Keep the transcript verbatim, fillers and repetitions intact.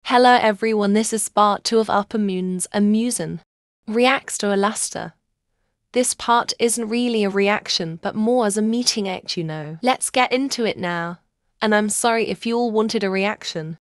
Hello everyone, this is part two of uppermoons, a muzan reacts to alastor. This part isn't really a reaction, but more as a meeting act, you know. Let's get into it now. And I'm sorry if you all wanted a reaction.